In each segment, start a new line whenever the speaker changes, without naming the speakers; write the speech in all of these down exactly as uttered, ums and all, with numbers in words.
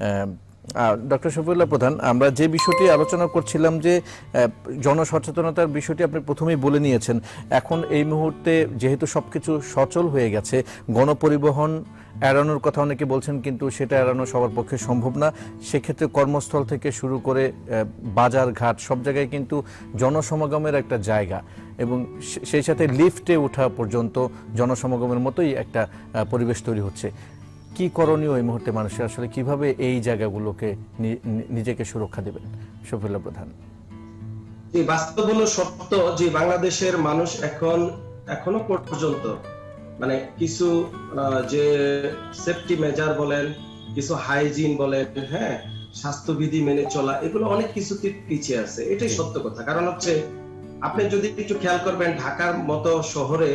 Doctor Shafiullah প্রধান, আমরা যে বিষয়টি আলোচনা করছিলাম যে জনসচেতনতার বিষয়টি আপনি প্রথমেই বলে নিয়েছেন। এখন এই মুহূর্তে যেহেতু সবকিছু সচল হয়ে গেছে, গণপরিবহন এড়ানোর কথা অনেকে বলছেন, কিন্তু সেটা এড়ানো সবার পক্ষে সম্ভব না। সেক্ষেত্রে কর্মস্থল থেকে শুরু করে বাজার ঘাট সব জায়গায় কিন্তু জনসমাগমের একটা জায়গা, এবং সেই সাথে লিফটে ওঠা পর্যন্ত জনসমাগমের মতোই একটা পরিবেশ তৈরি হচ্ছে। কি করণীয় এই মুহূর্তে মানুষের, আসলে কিভাবে এই জায়গাগুলোকে নিজেকে সুরক্ষা দেবেন শফিউল্লাহ প্রধান?
এই বাস্তব হলো সত্য যে বাংলাদেশের মানুষ এখন এখনো পর্যন্ত মানে কিছু যে সেফটি মেজার বলেন, কিছু হাইজিন বলেন, হ্যাঁ স্বাস্থ্যবিধি মেনে চলা, এগুলো অনেক কিছুতে পিছিয়ে আছে। এটাই সত্য কথা। কারণ হচ্ছে আপনি যদি একটু খেয়াল করবেন, ঢাকার মতো শহরে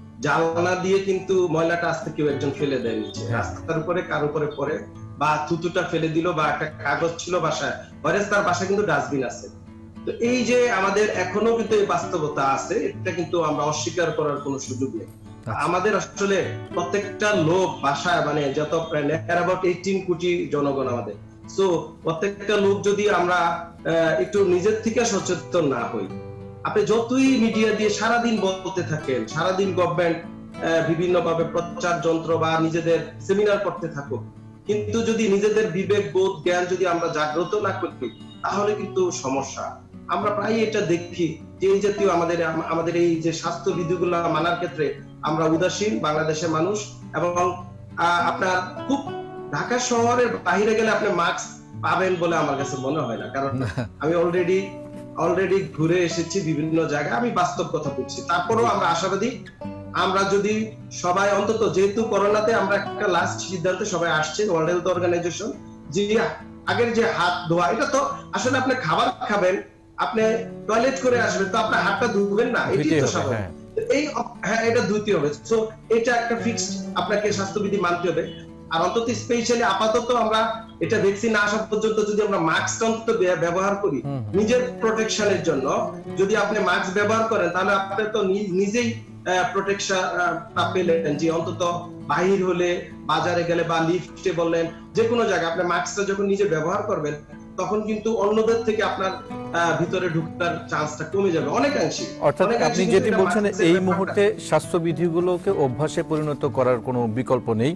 জানলা দিয়ে কিন্তু ময়লাটা আস্তে কেউ একজন ফেলে দেয় নিচে, রাস্তার উপরে কার উপরে পড়ে, বা থুতুটা ফেলে দিল, বা একটা কাগজ ছিল বাসায়, ওয়ারেস তার বাসায় কিন্তু ডাস্টবিন আছে। তো এই যে আমাদের এখনো কিন্তু এই বাস্তবতা আছে, এটা কিন্তু আমরা অস্বীকার করার কোনো সুযোগ নেই। আমাদের আসলে প্রত্যেকটা লোক বাসায়, মানে যত প্রায় অ্যাবাউট এইটিন কোটি জনগণ আমাদের, সো প্রত্যেকটা লোক যদি আমরা একটু নিজের থেকে সচেতন না হই, আপনি যতই মিডিয়া দিয়ে সারাদিন বলতে থাকেন, সারাদিন গভর্নমেন্ট বিভিন্ন ভাবে প্রচার যন্ত্র বা নিজেদের সেমিনার করতে থাকুক, কিন্তু যদি নিজেদের বিবেক বোধ জ্ঞান যদি আমরা জাগ্রত না করি, তাহলে কিন্তু সমস্যা। আমরা প্রায় এটা দেখি যে এই জাতীয় আমাদের আমাদের এই যে স্বাস্থ্য বিধিগুলো মানার ক্ষেত্রে আমরা উদাসীন বাংলাদেশের মানুষ। এবং আপনার খুব ঢাকা শহরের বাইরে গেলে আপনি মাস্ক পাবেন বলে আমার কাছে মনে হয় না, কারণ আমি অলরেডি অলরেডি ঘুরে এসেছি বিভিন্ন জায়গায়, আমি বাস্তব কথা বলছি। তারপরেও আমরা আশাবাদী, আমরা যদি সবাই অন্তত, যেহেতু করোনাতে আমরা একটা লাস্ট সিদ্ধান্তে সবাই আসছে, ওয়ার্ল্ড হেলথ অর্গানাইজেশন, যে আগের যে হাত ধোয়া, এটা তো আসলে আপনি খাবার খাবেন, আপনি টয়লেট করে আসবেন, তো আপনার হাতটা ধুবেন না, এটাই তো স্বাভাবিক। এই হ্যাঁ এটা ধুতে হবে। সো এটা একটা ফিক্সড আপনাকে স্বাস্থ্যবিধি মানতে হবে। আর অন্তত স্পেশালি আপাতত আমরা এটা ভ্যাকসিন না আসা পর্যন্ত যদি আমরা মাস্ক অন্তত ব্যবহার করি নিজের প্রোটেকশনের জন্য, যদি আপনি মাস্ক ব্যবহার করেন, তাহলে আপনি তো নিজেই প্রোটেকশন পেলেন, যে অন্তত বাহির হলে, বাজারে গেলে বা লিফটে বললেন, যে কোনো জায়গায় আপনি মাস্কটা যখন নিজে ব্যবহার করবেন, তখন কিন্তু অন্যদের থেকে আপনার ভিতরে ঢুকার চান্সটা কমে যাবে অনেকাংশে।
অর্থাৎ আপনি যেটি বলছেন, এই মুহূর্তে স্বাস্থ্যবিধিগুলোকে অভ্যাসে পরিণত করার কোনো বিকল্প নেই।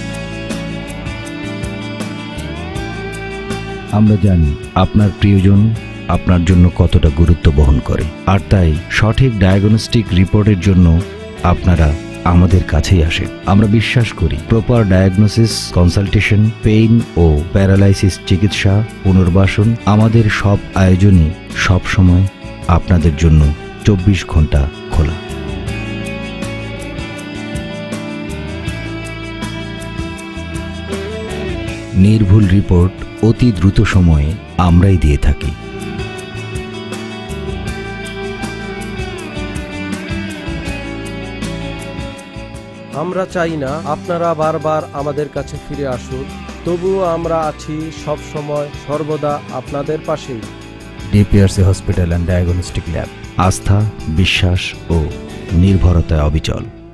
আমরা জানি আপনার প্রিয়জন আপনার জন্য কতটা গুরুত্ব বহন করে, আর তাই সঠিক ডায়াগনস্টিক রিপোর্টের জন্য আপনারা আমাদের কাছেই আসেন। আমরা বিশ্বাস করি প্রপার ডায়াগনোসিস, কনসালটেশন, পেইন ও প্যারালাইসিস চিকিৎসা, পুনর্বাসন, আমাদের সব আয়োজনই সব সময় আপনাদের জন্য চব্বিশ ঘন্টা খোলা। নির্ভুল রিপোর্ট অতি দ্রুত সময়ে আমরাই দিয়ে থাকি।
আমরা চাই না আপনারা বারবার আমাদের কাছে ফিরে আসুন, তবুও আমরা আছি সব সময় সর্বদা আপনাদের পাশেই।
DPRC hospital and diagnostic lab, আস্থা, বিশ্বাস ও নির্ভরতায় অবিচল।